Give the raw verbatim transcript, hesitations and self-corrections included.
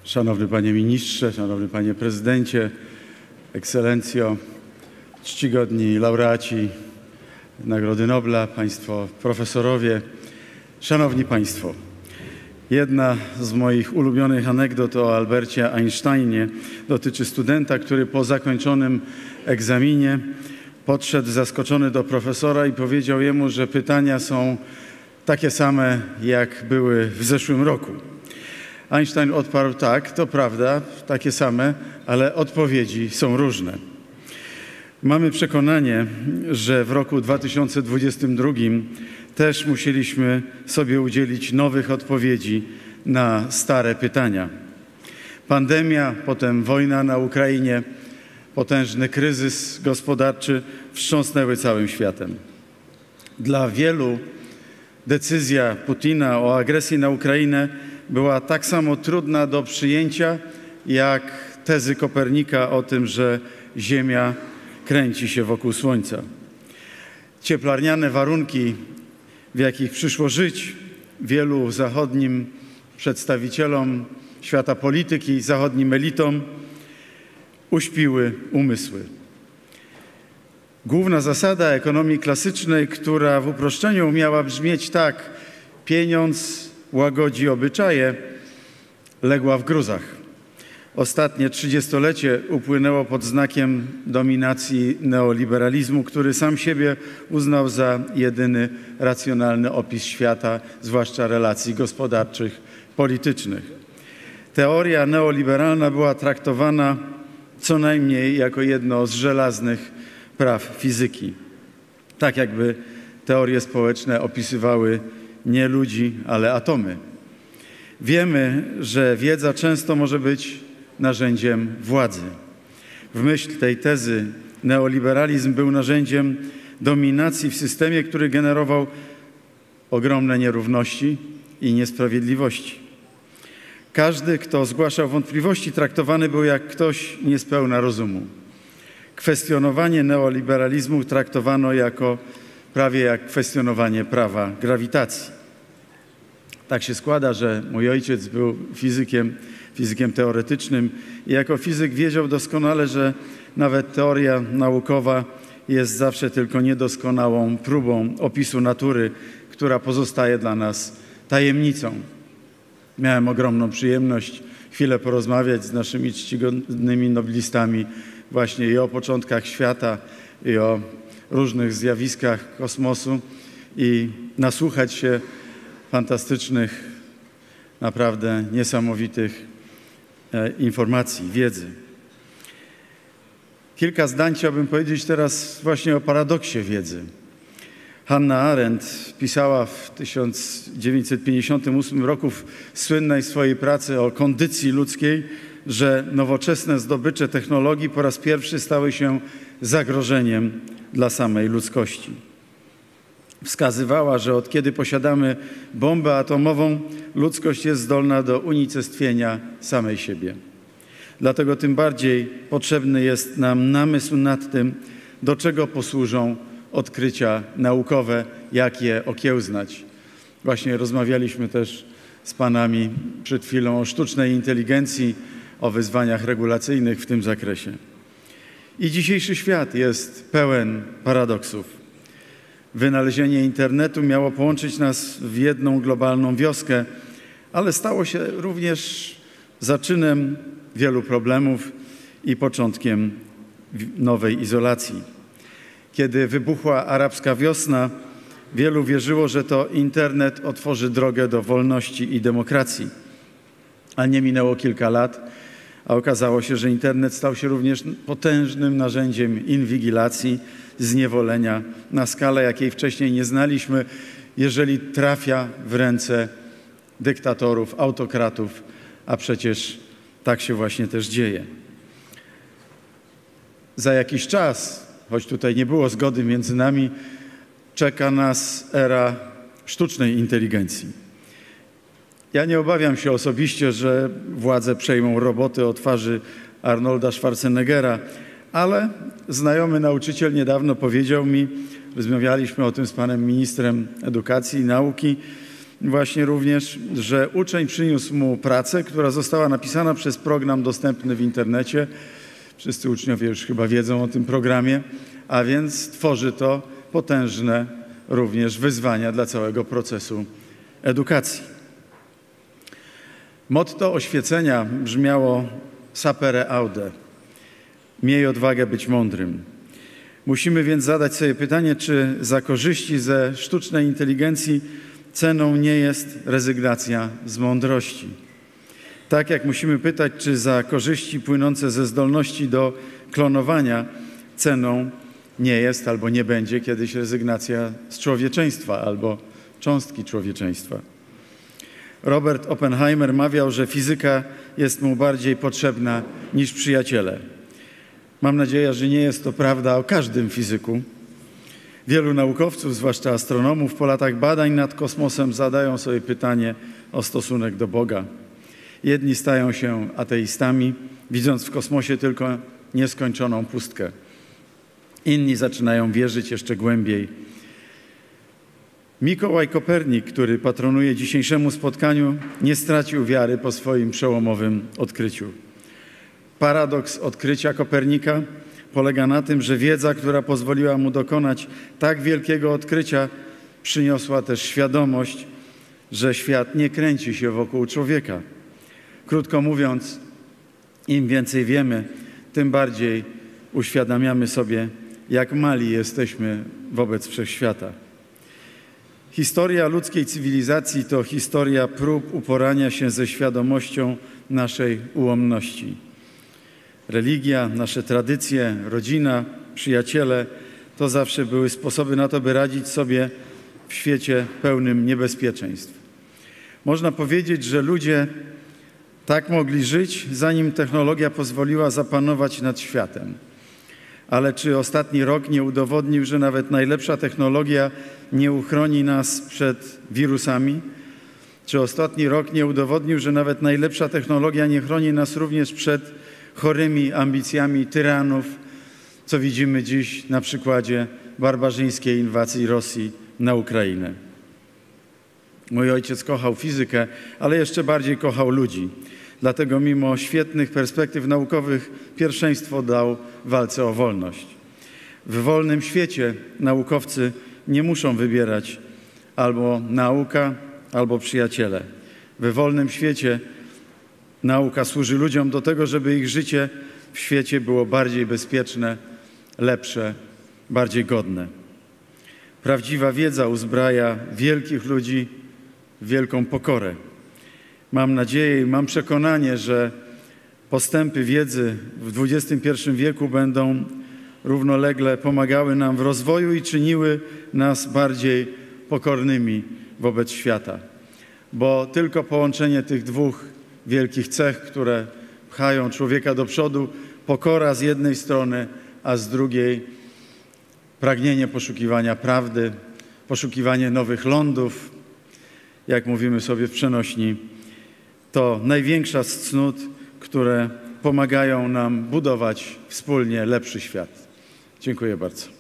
Szanowny Panie Ministrze, Szanowny Panie Prezydencie, Ekscelencjo, czcigodni laureaci Nagrody Nobla, Państwo profesorowie, Szanowni Państwo. Jedna z moich ulubionych anegdot o Albercie Einsteinie dotyczy studenta, który po zakończonym egzaminie podszedł zaskoczony do profesora i powiedział jemu, że pytania są takie same, jak były w zeszłym roku. Einstein odparł: tak, to prawda, takie same, ale odpowiedzi są różne. Mamy przekonanie, że w roku dwa tysiące dwudziestym drugim też musieliśmy sobie udzielić nowych odpowiedzi na stare pytania. Pandemia, potem wojna na Ukrainie, potężny kryzys gospodarczy wstrząsnęły całym światem. Dla wielu decyzja Putina o agresji na Ukrainę była tak samo trudna do przyjęcia, jak tezy Kopernika o tym, że Ziemia kręci się wokół Słońca. Cieplarniane warunki, w jakich przyszło żyć wielu zachodnim przedstawicielom świata polityki, zachodnim elitom, uśpiły umysły. Główna zasada ekonomii klasycznej, która w uproszczeniu miała brzmieć tak: pieniądz łagodzi obyczaje, legła w gruzach. Ostatnie trzydziestolecie upłynęło pod znakiem dominacji neoliberalizmu, który sam siebie uznał za jedyny racjonalny opis świata, zwłaszcza relacji gospodarczych, politycznych. Teoria neoliberalna była traktowana co najmniej jako jedno z żelaznych praw fizyki. Tak jakby teorie społeczne opisywały nie ludzi, ale atomy. Wiemy, że wiedza często może być narzędziem władzy. W myśl tej tezy neoliberalizm był narzędziem dominacji w systemie, który generował ogromne nierówności i niesprawiedliwości. Każdy, kto zgłaszał wątpliwości, traktowany był jak ktoś niespełna rozumu. Kwestionowanie neoliberalizmu traktowano jako prawie jak kwestionowanie prawa grawitacji. Tak się składa, że mój ojciec był fizykiem, fizykiem teoretycznym i jako fizyk wiedział doskonale, że nawet teoria naukowa jest zawsze tylko niedoskonałą próbą opisu natury, która pozostaje dla nas tajemnicą. Miałem ogromną przyjemność chwilę porozmawiać z naszymi czcigodnymi noblistami właśnie i o początkach świata, i o różnych zjawiskach kosmosu i nasłuchać się fantastycznych, naprawdę niesamowitych e, informacji, wiedzy. Kilka zdań chciałbym powiedzieć teraz właśnie o paradoksie wiedzy. Hannah Arendt pisała w tysiąc dziewięćset pięćdziesiątym ósmym roku w słynnej swojej pracy o kondycji ludzkiej, że nowoczesne zdobycze technologii po raz pierwszy stały się zagrożeniem dla samej ludzkości. Wskazywała, że od kiedy posiadamy bombę atomową, ludzkość jest zdolna do unicestwienia samej siebie. Dlatego tym bardziej potrzebny jest nam namysł nad tym, do czego posłużą odkrycia naukowe, jak je okiełznać. Właśnie rozmawialiśmy też z panami przed chwilą o sztucznej inteligencji, o wyzwaniach regulacyjnych w tym zakresie. I dzisiejszy świat jest pełen paradoksów. Wynalezienie internetu miało połączyć nas w jedną globalną wioskę, ale stało się również zaczynem wielu problemów i początkiem nowej izolacji. Kiedy wybuchła arabska wiosna, wielu wierzyło, że to internet otworzy drogę do wolności i demokracji. A nie minęło kilka lat, a okazało się, że internet stał się również potężnym narzędziem inwigilacji, zniewolenia na skalę, jakiej wcześniej nie znaliśmy, jeżeli trafia w ręce dyktatorów, autokratów, a przecież tak się właśnie też dzieje. Za jakiś czas, choć tutaj nie było zgody między nami, czeka nas era sztucznej inteligencji. Ja nie obawiam się osobiście, że władze przejmą roboty o twarzy Arnolda Schwarzeneggera, ale znajomy nauczyciel niedawno powiedział mi, rozmawialiśmy o tym z panem ministrem edukacji i nauki, właśnie również, że uczeń przyniósł mu pracę, która została napisana przez program dostępny w internecie. Wszyscy uczniowie już chyba wiedzą o tym programie, a więc tworzy to potężne również wyzwania dla całego procesu edukacji. Motto oświecenia brzmiało sapere aude. Miej odwagę być mądrym. Musimy więc zadać sobie pytanie, czy za korzyści ze sztucznej inteligencji ceną nie jest rezygnacja z mądrości. Tak jak musimy pytać, czy za korzyści płynące ze zdolności do klonowania ceną nie jest albo nie będzie kiedyś rezygnacja z człowieczeństwa albo cząstki człowieczeństwa. Robert Oppenheimer mawiał, że fizyka jest mu bardziej potrzebna niż przyjaciele. Mam nadzieję, że nie jest to prawda o każdym fizyku. Wielu naukowców, zwłaszcza astronomów, po latach badań nad kosmosem zadają sobie pytanie o stosunek do Boga. Jedni stają się ateistami, widząc w kosmosie tylko nieskończoną pustkę. Inni zaczynają wierzyć jeszcze głębiej. Mikołaj Kopernik, który patronuje dzisiejszemu spotkaniu, nie stracił wiary po swoim przełomowym odkryciu. Paradoks odkrycia Kopernika polega na tym, że wiedza, która pozwoliła mu dokonać tak wielkiego odkrycia, przyniosła też świadomość, że świat nie kręci się wokół człowieka. Krótko mówiąc, im więcej wiemy, tym bardziej uświadamiamy sobie, jak mali jesteśmy wobec wszechświata. Historia ludzkiej cywilizacji to historia prób uporania się ze świadomością naszej ułomności. Religia, nasze tradycje, rodzina, przyjaciele to zawsze były sposoby na to, by radzić sobie w świecie pełnym niebezpieczeństw. Można powiedzieć, że ludzie tak mogli żyć, zanim technologia pozwoliła zapanować nad światem. Ale czy ostatni rok nie udowodnił, że nawet najlepsza technologia nie uchroni nas przed wirusami? Czy ostatni rok nie udowodnił, że nawet najlepsza technologia nie chroni nas również przed chorymi ambicjami tyranów, co widzimy dziś na przykładzie barbarzyńskiej inwazji Rosji na Ukrainę? Mój ojciec kochał fizykę, ale jeszcze bardziej kochał ludzi. Dlatego mimo świetnych perspektyw naukowych pierwszeństwo dał walce o wolność. W wolnym świecie naukowcy nie muszą wybierać albo nauka, albo przyjaciele. We wolnym świecie nauka służy ludziom do tego, żeby ich życie w świecie było bardziej bezpieczne, lepsze, bardziej godne. Prawdziwa wiedza uzbraja wielkich ludzi w wielką pokorę. Mam nadzieję i mam przekonanie, że postępy wiedzy w dwudziestym pierwszym wieku będą równolegle pomagały nam w rozwoju i czyniły nas bardziej pokornymi wobec świata. Bo tylko połączenie tych dwóch wielkich cech, które pchają człowieka do przodu, pokora z jednej strony, a z drugiej pragnienie poszukiwania prawdy, poszukiwanie nowych lądów, jak mówimy sobie w przenośni, to największa z cnót, które pomagają nam budować wspólnie lepszy świat. Dziękuję bardzo.